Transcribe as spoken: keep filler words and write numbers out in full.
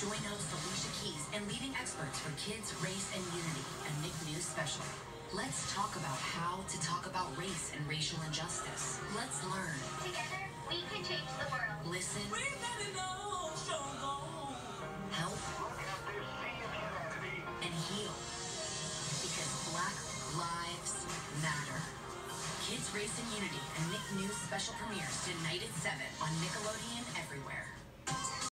Join host Alicia Keys and leading experts for kids, race, and unity, a Nick News special. Let's talk about how to talk about race and racial injustice. Let's learn. Together, we can change the world. Listen. Help. And heal. Because Black Lives Matter. Kids, Race, and Unity, a Nick News special premieres tonight at seven on Nickelodeon everywhere.